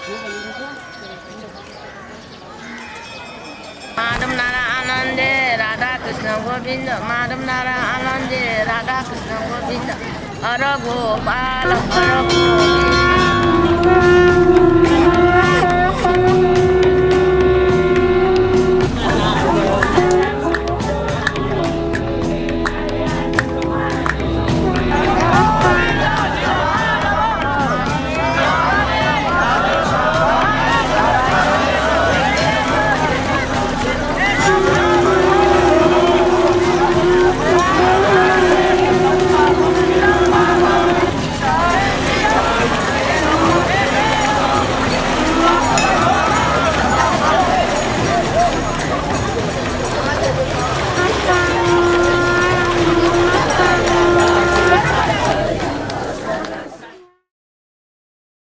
Madhav Narayan आनंदे Radha Krishna Govind Madhav Narayan आनंदे Radha Krishna Govind हर Gopal हर Govind